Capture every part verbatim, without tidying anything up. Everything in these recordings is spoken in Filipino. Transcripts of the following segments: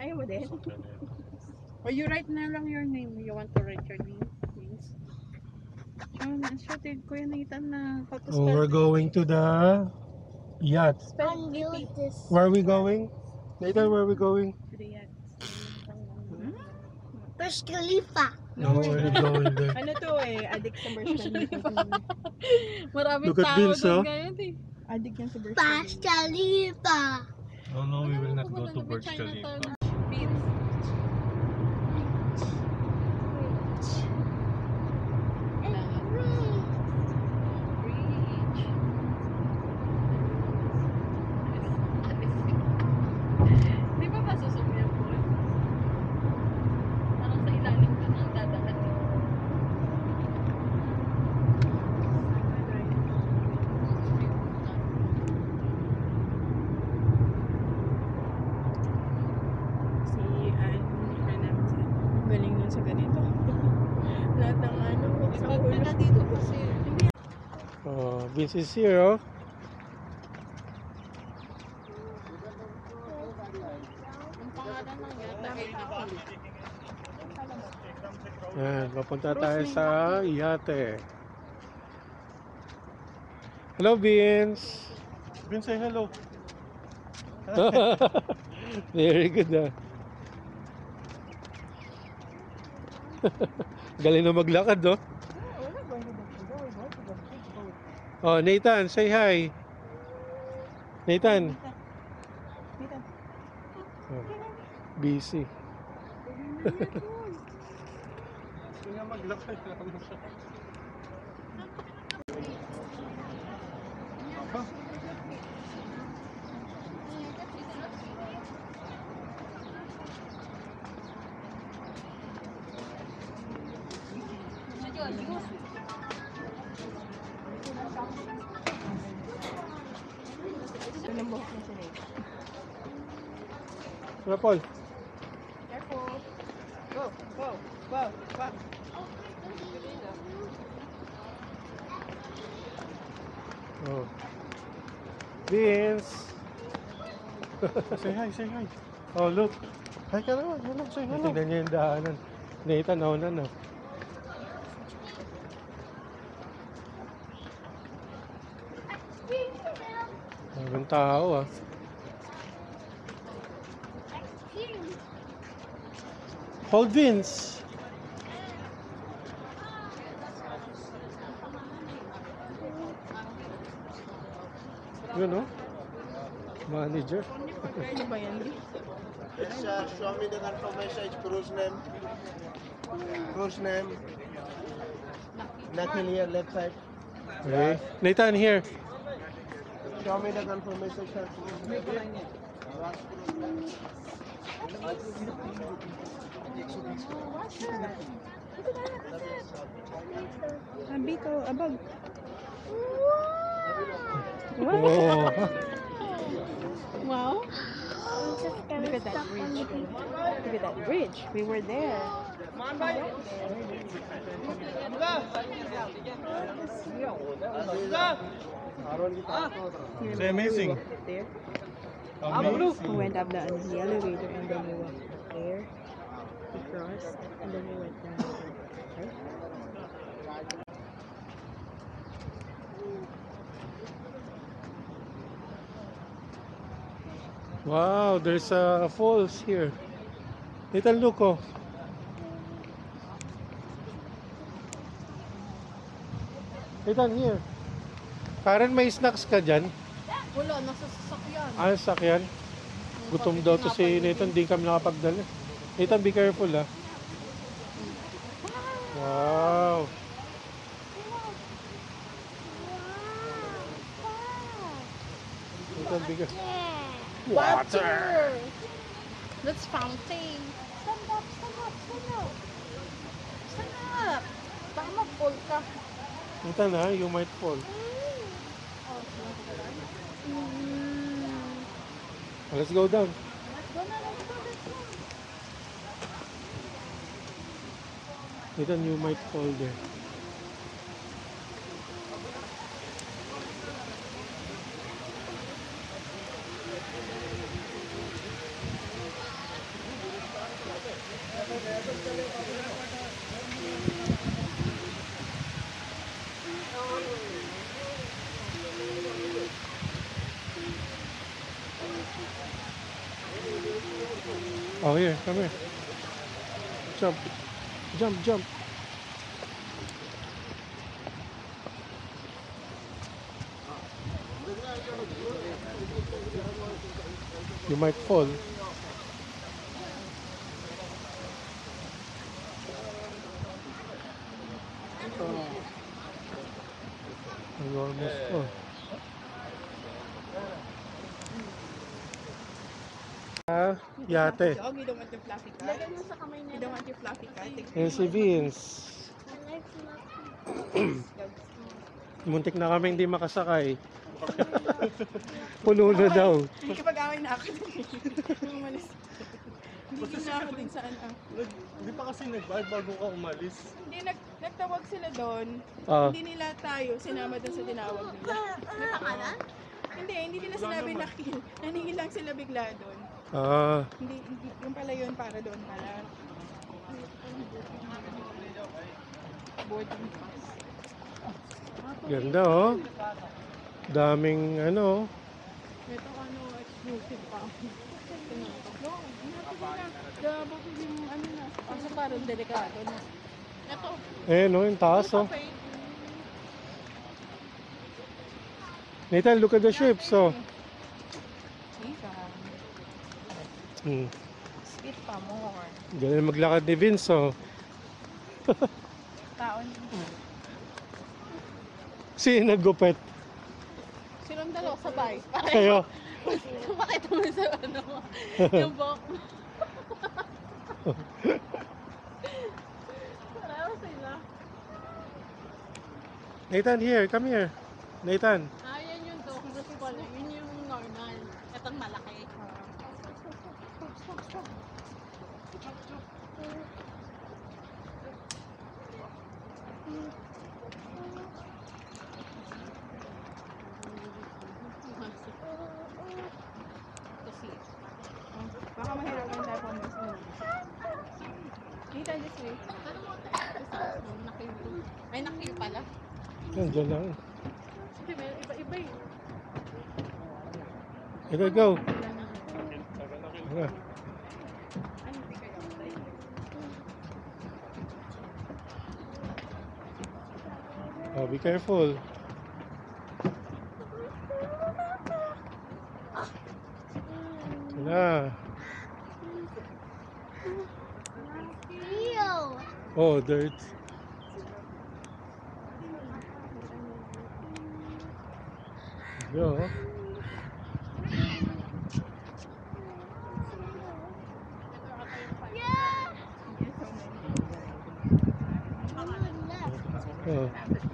Ayaw mo din? Sasakyan yan. Or you write na lang your name. You want to write your name, please? Oh, shooted Kuya Nathan na. How to Oh, spell we're going to the yacht. Spell Undo this. Where are we going? Nathan, where are we going? to the yacht. Burj Khalifa. No, we're not going there. Ano to eh? Addict sa Burj Khalifa. Maraming Look at tao Vince, doon oh. ngayon eh. Addict yan sa Burj Burj Khalifa. Khalifa. No, no, we will not Ano, go to pupunta Burj kami Khalifa. Chinatown. Beans. Di ba ba susok yan po? Parang sa ilalim ka ng dadaan eh. Si Anne Hernandez. Galing nun sa ganito. Lahat ng ano, sa Pag ulo. na dito kasi. Oh, Vince is here, oh. Ang pangalan ng yata ay Yan, papunta tayo sa yate. Hello, Vince. Vince, say hello. Very good, ah. Galing na maglakad, oh. Oh, Nathan, say hi. Nathan. Oh, busy. Gusto nga maglakad. Ito ng buhok niya si Nathan. Ano, Paul? Careful. Go, go, go, go. Oh. Vince. Say hi, say hi. Oh, look. Hi ka naman. Hello, say hello. Tingnan niyo yung daanan. Nathan, nauna na. Maraming tao, ah. Hold Vince. Yun, oh. Manager. Ano ba yan? Yes, sir. Show me the confirmation. It's cruise name. Cruise name. Nothing here, left side. Okay. Nathan, here. Show me the confirmation, sir. Abito, abag. Oh. Wow. Look at that bridge. Look at that bridge. We were there. It's amazing. There. Amazing. We went up the, the elevator and then we walked there. We crossed and then we went down. Right? Wow, there's a falls here. Nathan, look, oh. Nathan, here. Karen, may snacks ka dyan? Wala, nasa sasakyan. Ah, sakyan. Gutom daw to si Nathan, di kami nakapagdala. Nathan, be careful, ah. Wow. Nathan, be careful. Water! That's fountain. Stand up, stand up, stand up. Stand up. Baka mag-fall ka. Nathan, ha, you might fall. Oh, let's go down. Let's go na, let's go, let's go. Nathan, you might fall there. Oh, here, come here. Jump. Jump, jump. You might fall. You almost fall. Ah, yate. Dog, you don't want your fluffy cat? Lagay mo sa kamay You niya. don't want your fluffy cat? Yan si Vince. Muntik na kami hindi makasakay. Puno na daw. Nakikipag-away na ako din. Umalis. Hindi na ako din saan ah. Hindi pa kasi nag-vibe bago ka umalis. Hindi, nag nagtawag sila doon. Ah, Hindi nila tayo sinama doon sa tinawag nila. May pangalan? Hindi, hindi nila sinabi na kill. Naningin lang sila bigla doon. ah, Hindi, hindi, yung pala yun para doon pala. Boarding pass. ganda oh. Daming ano. Ito ano, exclusive pa. No, Gabo ko yung ano na. Kasi parang delikado na. Ito. Eh no, yung taas oh. Nathan, look at the ships oh. Hmm. Speed pa more. Galing maglakad ni Vince oh. Taon. Sino naggupit? Silang dalawa sabay. Kayo. Makita mo sa ano, yung buhok mo. Pareho sila. Nathan, here, come here. Nathan. Ah, yan yung dog. Gusto ko lang. Yun yung normal. Itong malaki. Kasi, Baka mahirapan tayo kung mas mo. Kita this way. ano mo tayo? Nakiyo. Ay, nakiyo pala. Nandiyan lang. Kasi may iba-iba eh. Ikaw, go. Ah. Oh, be careful. Ito na. Ew. Oh, dirt. Yo. Yeah. Oh.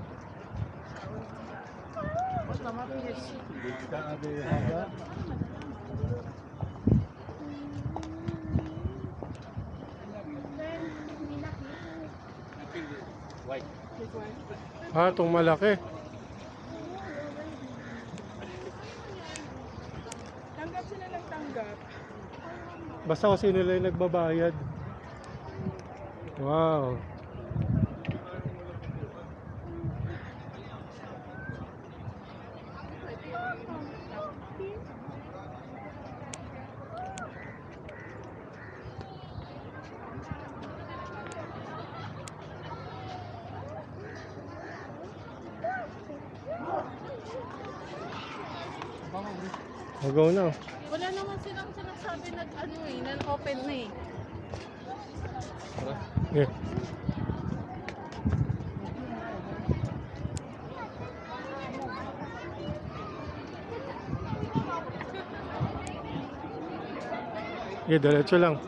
Ah, itong malaki. Tanggap sila lang tanggap. Basta kung sino lang yung nagbabayad. Wow. I'll go now. Wala naman silang sinasabi na ano eh, non-open na eh. Here. Yeah, diretso lang.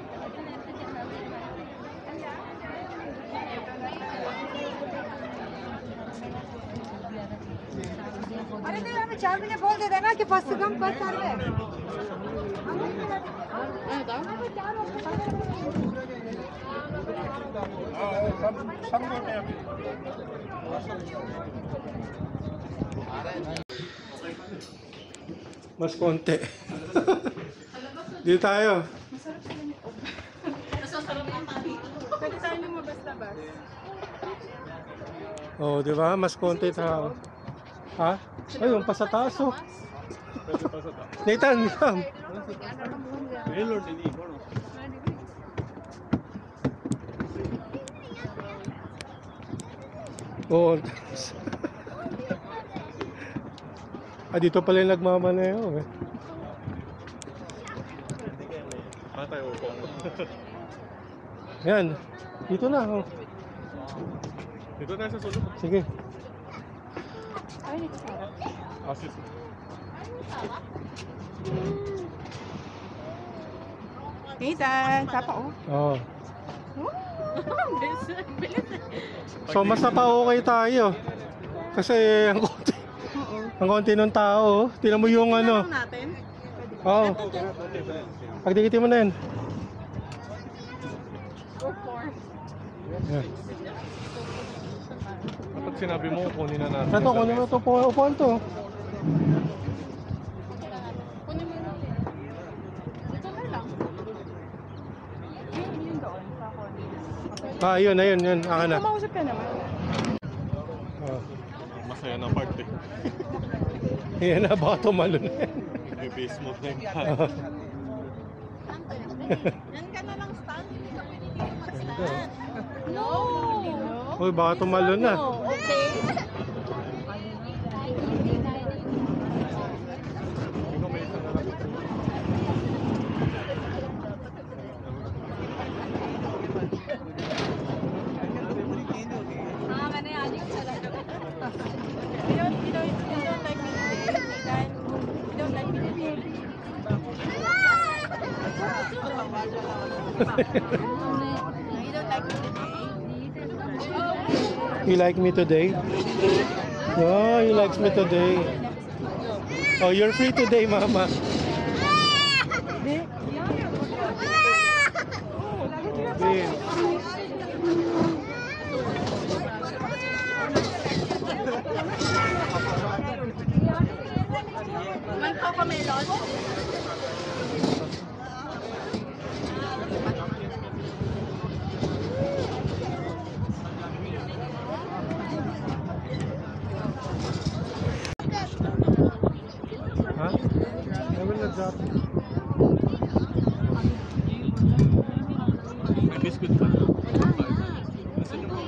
अरे नहीं हमें चार बजे बोल देते ना कि फर्स्ट से कम फर्स्ट आ रहे Ano daw? Mas konti. Dito tayo. Pwede tayo lumabas-labas. Oh, di ba? Mas konti tao. Ha? Ay, yung pa sa taas oh. Nathan, come. ಮೇಲೊಂಡಿನಿ ಕೊಡು. Oo. Ah, dito pala yung nagmamaneho eh. Ah, tayo po. Yan. Dito na. Oh. Dito tayo sa sulok. Sige. Ah, sis. Nathan, sapa oh. Oo. Bilis, bilis. So, mas napa-okay tayo. Kasi ang konti. Ang konti ng tao. Tingnan mo yung ano. Lang natin. Oo. Pagdikitin mo na yan. Go for. Yan. Kapag sinabi mo, kunin na natin. Ito, kunin mo ito. Upuan to. Kunin mo na. Ito na lang. Yun, yun doon. Sa kunin. Ah, yun, ayun, yun. Aka na. Kumausap ka naman. Oh. Masaya na part eh. Yan na, baka tumalo na yan. May base mode na yung Yan ka na lang stand. Hindi ka pwede dito mag-stand. No. Uy, baka tumalo na. Okay. You don't, you don't, you don't like me today, Nathan? You don't like me today? You don't like me today? You like me today? Oh, you likes me today. Oh, you're free today, Mama. Din. Man Coco Melon? Huh? I will not drop. May biscuit pa. Nasaan yung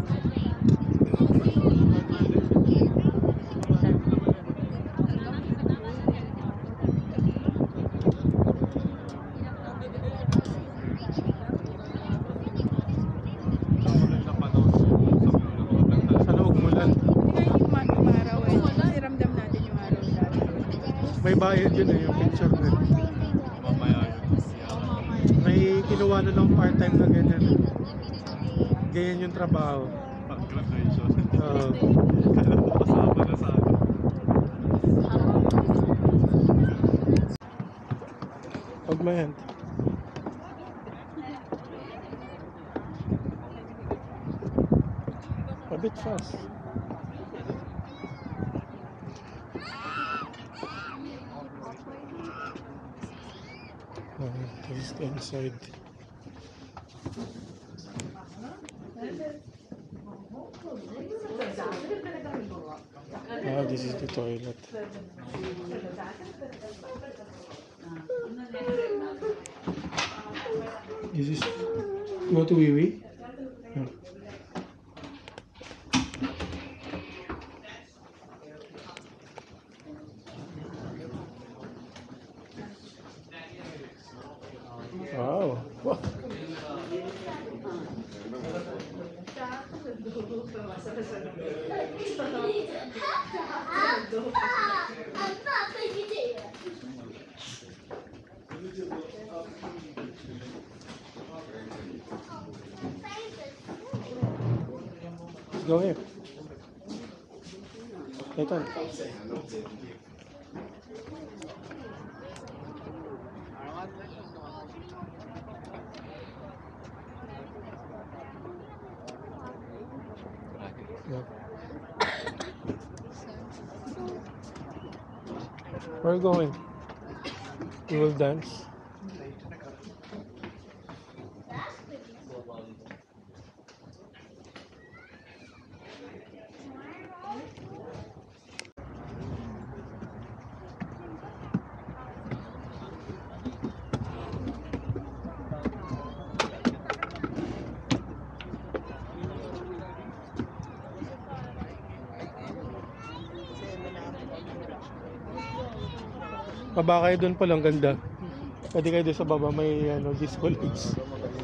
Sana umulan. Hindi kayo umaraw eh. Kasi ramdam natin yung araw dati. May bayad yun eh, yung picture ko. eh. mamaya yun. May kinuha na lang part-time na ganyan. Ganyan yung trabaho. Pag graduation. Oo. Kala mo kasama na sa akin. Hold my hand. A bit fast. Oh, this is the inside. Ah, this is the toilet. This is go to wee wee. Yeah. Wow. Wow. Let's go here. Nathan. Yeah. Where are you going? You will dance? Baba kayo doon pala, ang ganda. Pwede kayo doon sa baba, may ano, disco lights.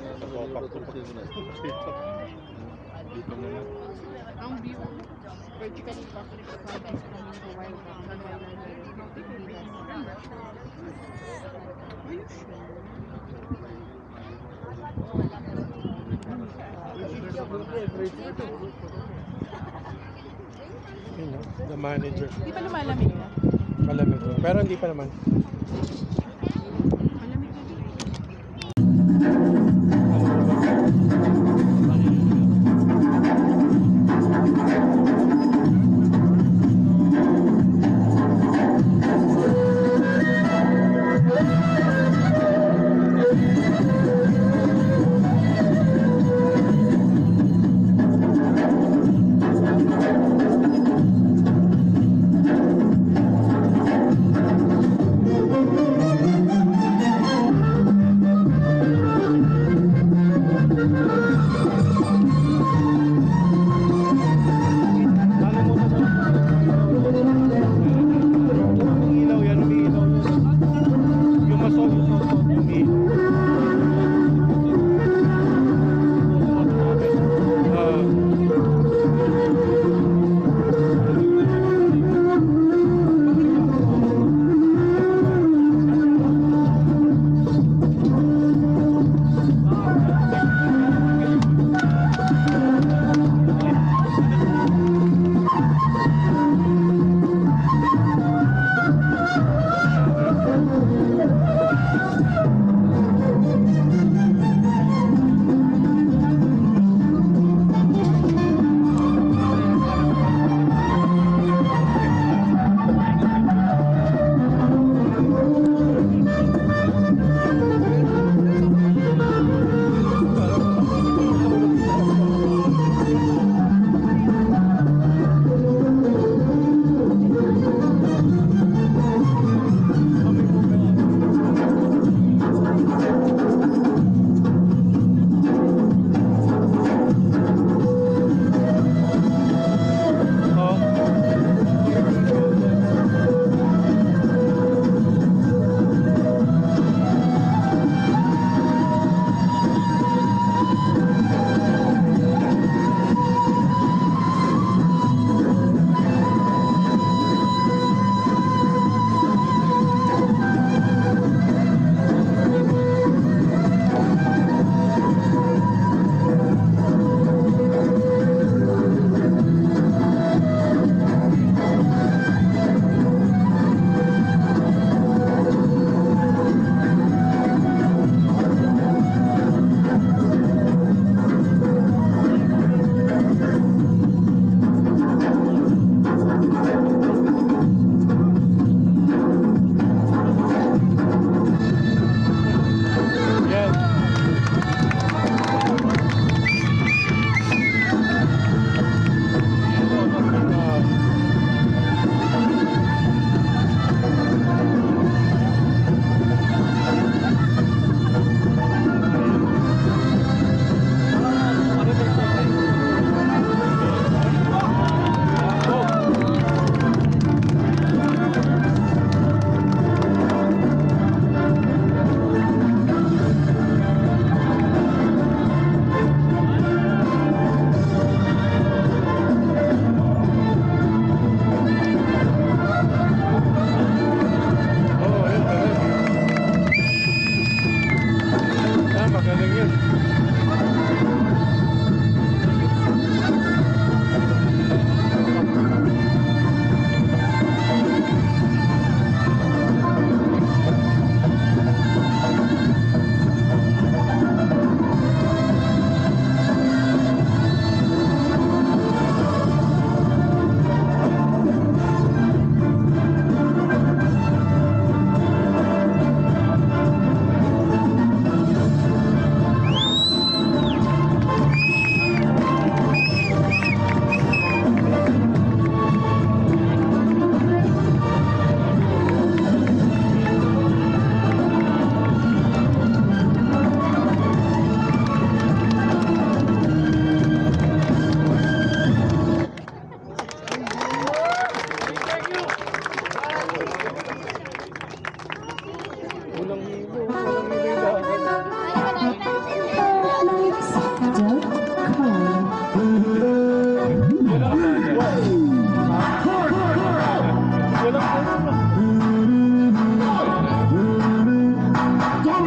Dito na lang. Ang view, vertically possible to find is coming to wild Yun, no? The manager. Di ba lumalamig na? Malamig. Pero hindi pa naman. Umiilaw yan, umiilaw. Yung masok, yung masok, umiilaw. Ah.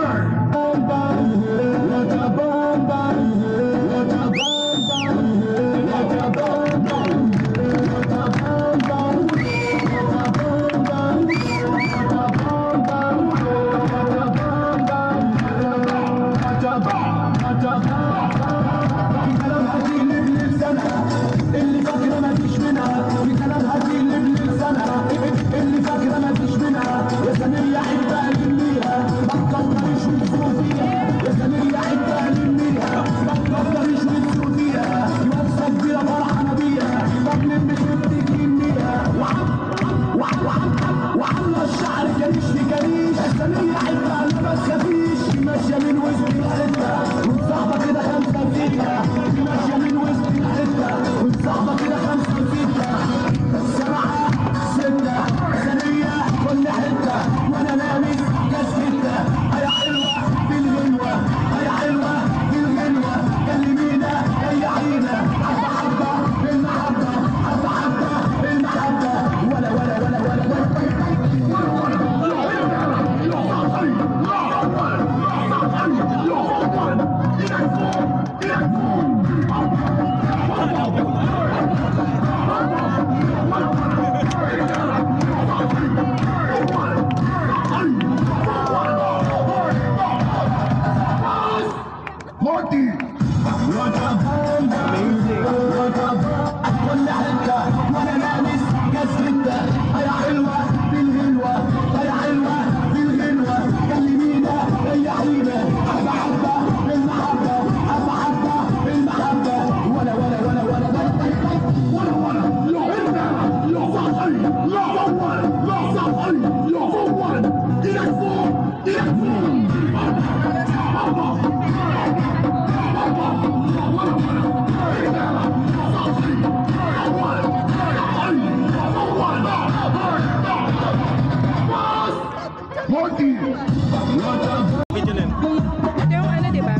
Video na yun. Ito yung ano, di ba?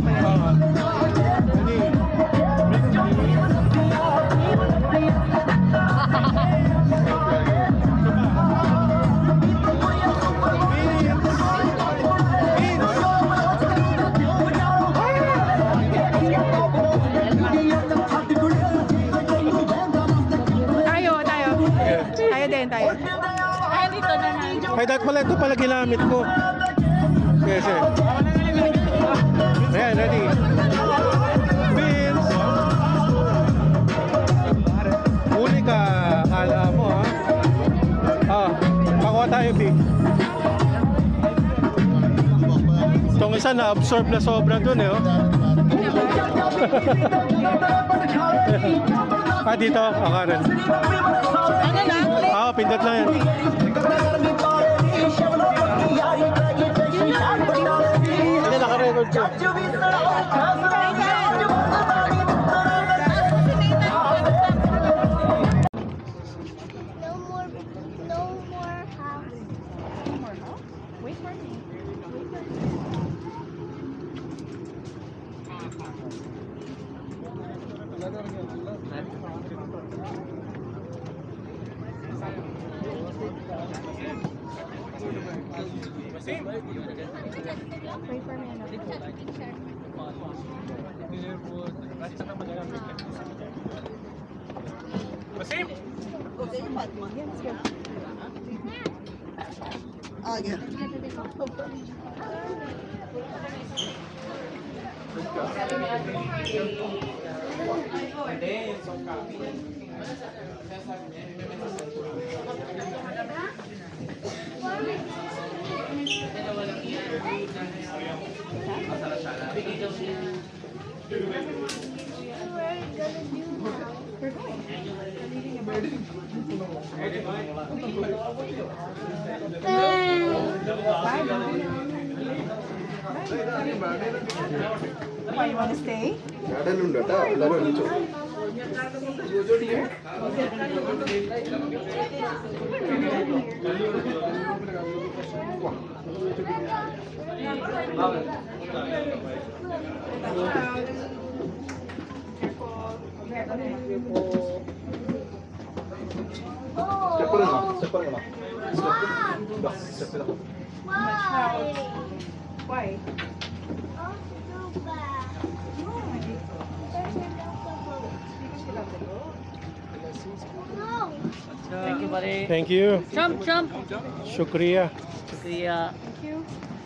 Tayo, tayo. Tayo din, tayo. Ay, dito na na. Ay, dapat pala ito pala ginamit ko. Yes, eh. Ayan, ready. Vince! Huli ka, kala mo, ha? Ah, pakuha tayo, B. Itong isa na-absorb na sobra dun, eh, oh. Ah, dito, akaran. Ano lang? Ah, pindot lang yan. Hindi, naka-record ko. No more, no more house. Wait for me. Why you want to stay? Why? Why? Oh, so bad. Because I love the boat. Because you love the boat. No. Thank you, buddy. Thank you. Jump, jump. Shukriya. Shukriya. Thank you.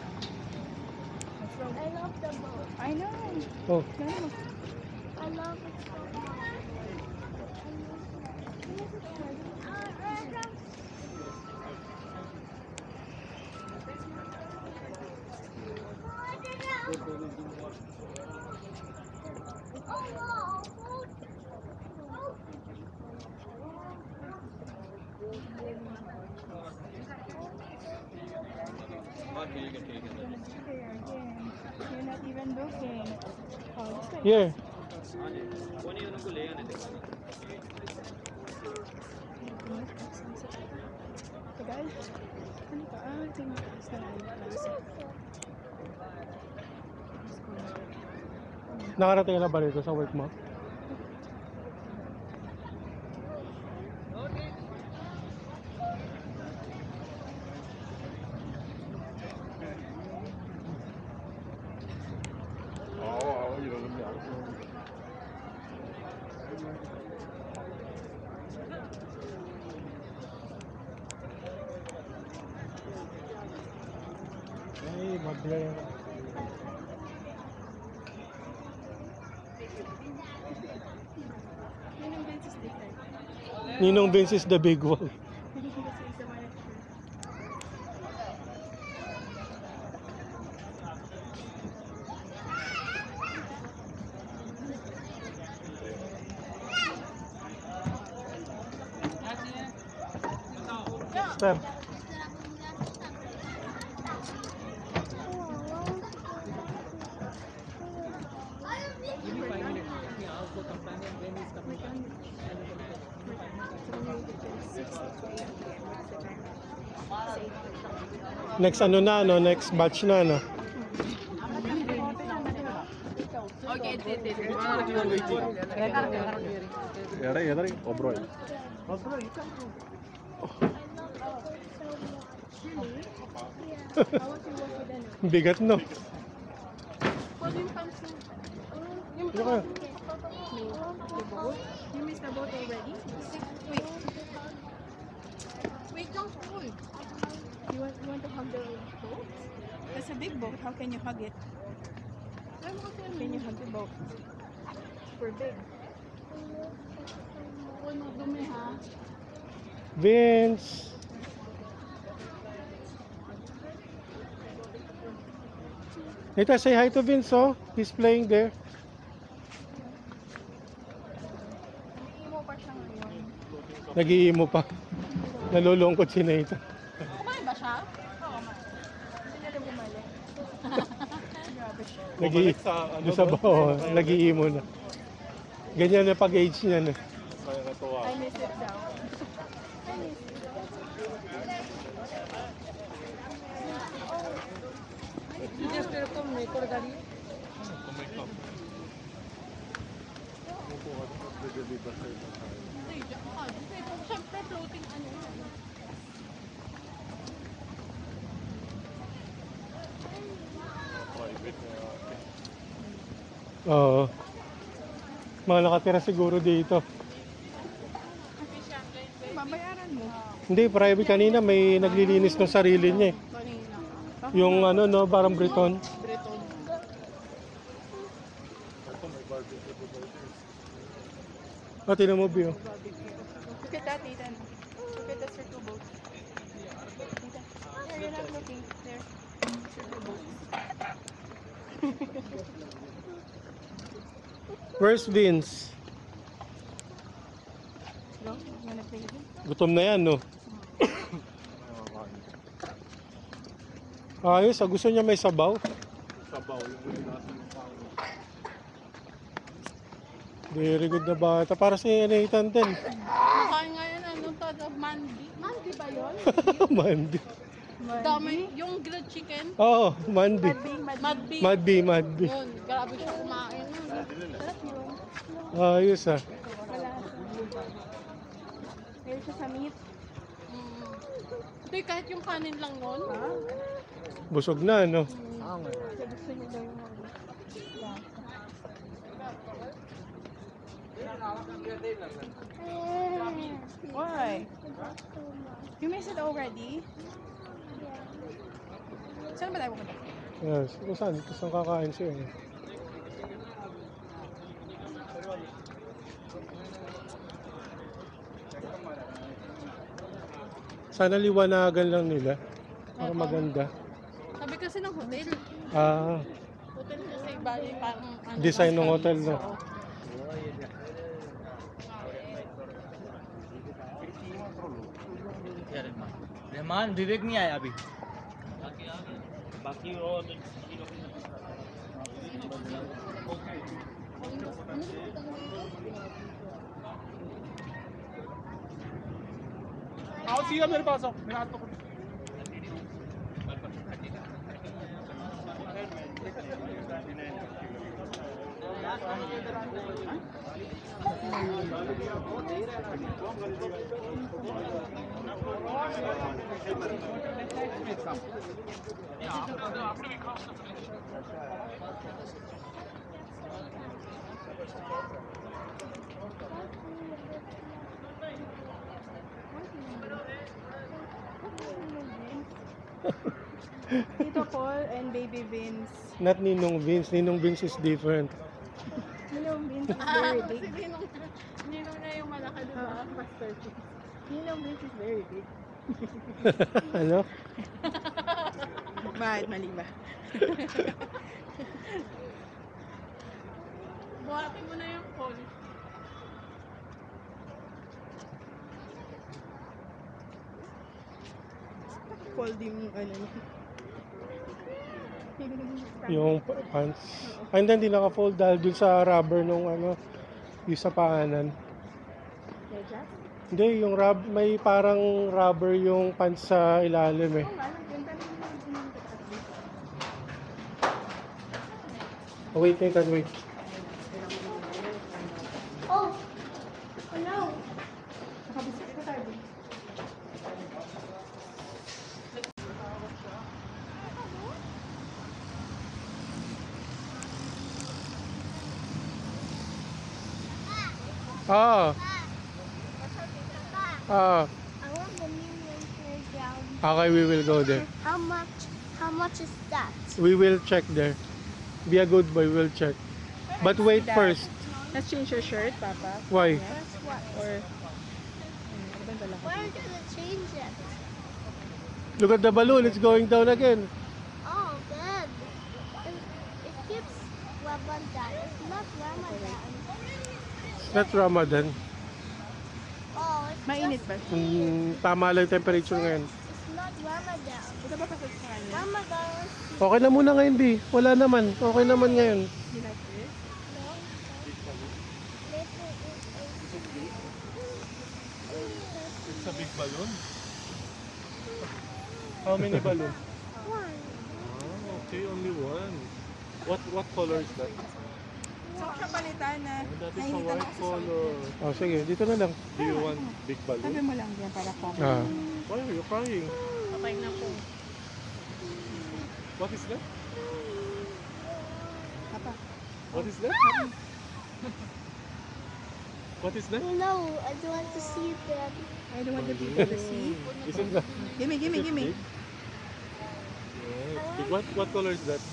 I love the boat. I know. Oh, I love it so much. You're not even looking. Oh, this way. yeah. Tagal. Ano ka? Ah, tingnan ko. Basta na lang. Nakarating ka na ba rito sa work mo? 아, 이러는 게 아니고. Ay, magla. Ninong Vince is different. Ninong Vince is the big one. This is the one that- Sir. Next ano na, no? Next batch na, no? 얘들아, 얘들아, 어브로이. Bigat, no? Yung Ano ka? You missed the boat already? Wait. Wait, don't pull. You want, you want to hug the boat? That's a big boat. How can you hug it? Can you hug the boat? Super big. Vince! Nita, say hi to Vince, oh. He's playing there. Imo pa siya ngayon. Nag-iimo pa. Nalulungkot si Nita. Kumain ba siya? Oo, kumain. Hindi na rin bumalik. Grabe siya. Nag-i ano sa bao, nag-iimo na. Ganyan na pag-age niya na. Kaya natuwa. I miss it daw. I miss it. Just এরকম করে দাঁড়িয়ে Siyempre floating ano. Oo. Mga nakatira siguro dito. Babayaran mo. Hindi, private kanina may naglilinis ng sarili niya eh. Kanina. Yung ano no, parang Briton. Breton. O, tinan mo, Bio. Look at that, Ethan. Look at the circle boat. Ethan. There, you're not looking. There. Circle boat. Where's Vince? Go. You wanna play with him? Gutom na yan, no? Ayos, ah, gusto niya may sabaw. Sabaw, yung uli natin yung pang. Very good na bata. Para si Nathan din. Makain ngayon ano to, the mandi. Mandi ba yun? Mandi. Dami, yung grilled chicken. Oo, oh, Mandi. Madbi. Madbi, Madbi. Yun, grabe siya kumain. Sarap yun. Ayos ah. Wala. Meron siya sa meat. Mm. Ito kahit yung kanin lang nun. Busog na, no? Mm. Kasi gusto niya daw yung mga Why? You miss it already? Saan ba tayo pupunta? Yes, kung saan? Kung saan kakain siya eh. Sana liwanagan lang nila. Para maganda. Sabi kasi ng hotel. Ah, Hotel kasi bali parang ano, design ng hotel, no? Oo. Rahman विवेक नहीं आया अभी बाकी और आओ सीधा मेरे पास आओ मेरा हाथ पकड़ो Tito Paul and Baby Vince. Not Ninong Vince. Ninong Vince is different. Ninong Vince is Ah, very kasi big. ninong, ninong na yung malaki, di ba? Master Chief. Ninong Vince is very big. Ano? Bakit? Mali ba? Buhatin mo na yung phone. Fold yung ano. Yung pa- pants. Ay, hindi, hindi naka-fold dahil dun sa rubber nung ano, yung sa paanan. Medyas? Hindi, yung rub, may parang rubber yung pants sa ilalim eh. Oo nga, ganda rin yung ininta at least. Oh, wait, Nathan, wait. Oh, no. Nakabisik ko tayo. Ah, ah, I want the Minion playground. okay, we will go there. How much? How much is that? We will check there. Be a good boy, we'll check. But wait first. Let's change your shirt, Papa. Why? That's what. Or, ano ba yung dala ko? We're gonna change it. Look at the balloon, it's going down again. Oh, good. It, it keeps Ramadan. It's not Ramadan. It's not Ramadan. Oh, it's Mainit just, ba? Mm, tama lang yung temperature ngayon. it's not Ramadan. Ito ba pasok sa kanya? Ramadan was Okay na muna ngayon, Bi. Wala naman. Okay naman ngayon. You like this? no. Later It's a big balloon. How many balloon? one. Oh, okay, only one. What what color is that? Saan ko siya palitan na That is a nainitan white ako sa color. Oh, sige. Dito na lang. Do you want big Sabi balloon? mo lang yan para ko. Ah. Why are you crying? Okay na po. What is that? Papa. What is that? What is that? No, I don't want to see them. I don't want the people to see. Isn't that? Gimme, gimme, is it gimme. big? Yes. Big. What what color is that?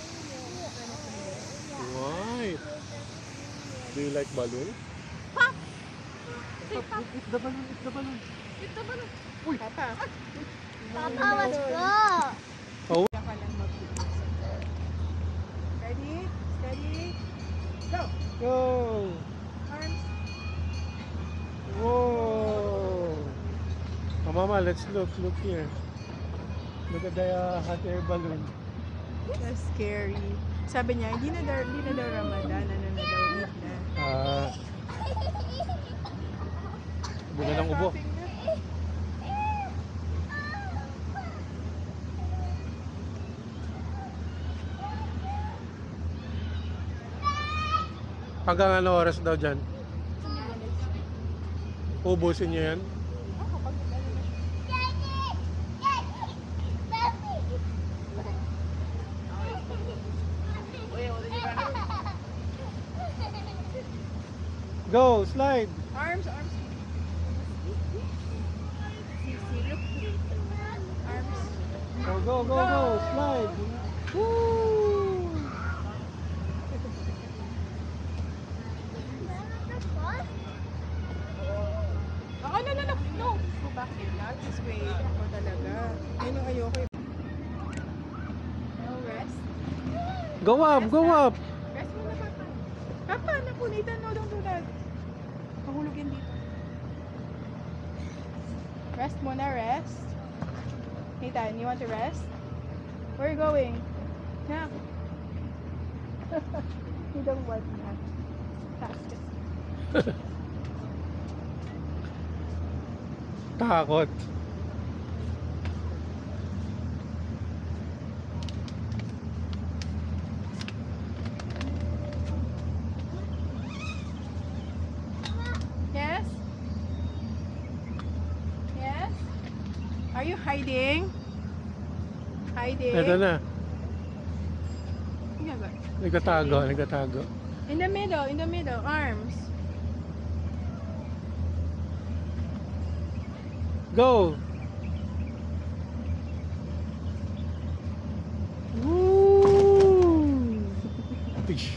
White. Do you like balloon? Pop! It's the balloon. It's the balloon. Ito ba na? Papa. Papa, let's go. Diyan ka lang mag-focus. Ready? Steady? Go! Go! Arms. Whoa! Oh, Mama, let's look. Look here. Look at the uh, hot air balloon. That's scary. Sabi niya, hindi na daw, hindi na daw Ramadan, ano na daw, Eid na. Ah. Ubo na lang ubo. Shopping na. Hanggang ano oras daw dyan? Ubusin niyo yan? Go, slide. Arms, arms. See, see, look. Arms. Go, go, go, go, slide. Woo! Oh, no, no, no, no. Go back in. Not this way. Ako talaga. Yun yung ayoko eh. No, rest. Go up, go up. Rest muna, Papa. Papa, napunitan. No, don't do that. Mahulog yan dito. Rest muna, rest. Nathan, you want to rest? Where are you going? Yeah. You don't want that. Fastest. Takot. Yes? Yes? Are you hiding? Hiding? Ito na. Yeah, but Nagtatago, nagtatago. in the middle, in the middle, arms. Go. Woo! Ish.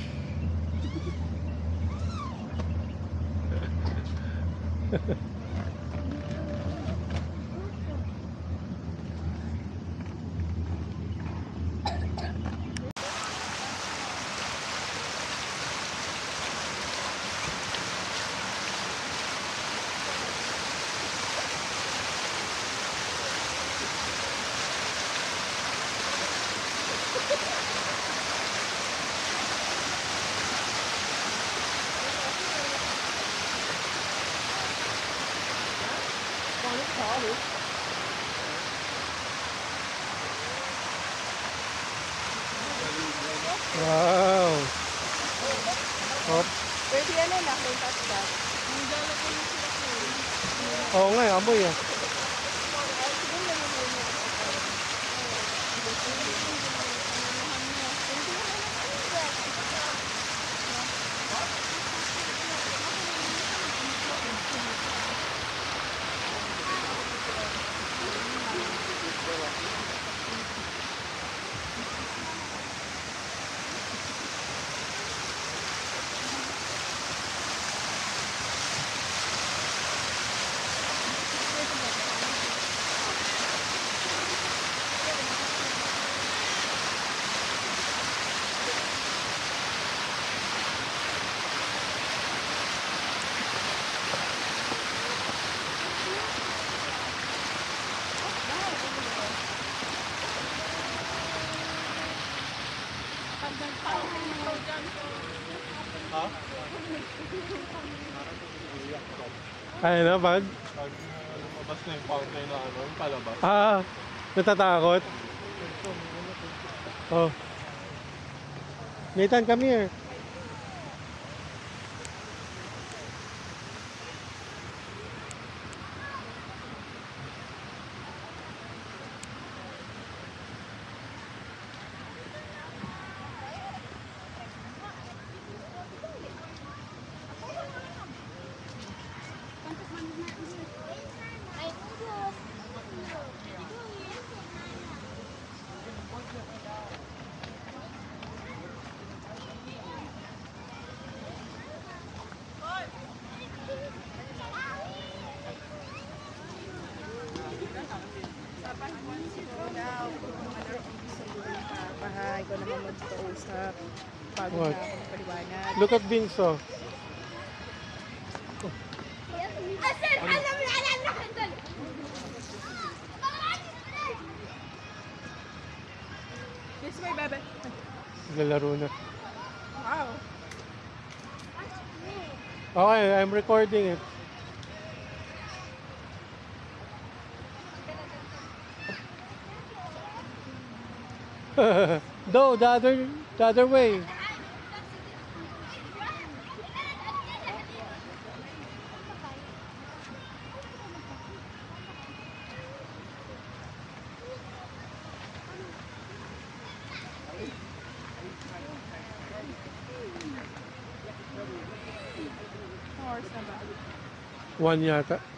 Wow. Oh, Pwede yan na lang, don't touch that. oo nga, eh, amoy ah. Kaya na, pag? Pag uh, lumabas na yung fountain na ano, yung palabas. Ah, natatakot? Oh. Nathan, come here. Bahay ko naman magkausap. Pagod What? na ako magpaliwanag. Look at Vinso. This way, bebe. Naglalaro na. Wow. Okay, I'm recording it. No, the other, the other way. hours na ba? One yata.